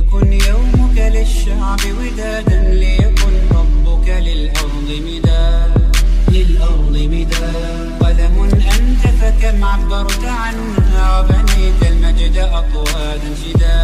ليكن يومك للشعب ودادا، ليكن ربك للأرض مداد. قلم أنت فكم عبرت عنها، وبنيت المجد أطوادا شداد.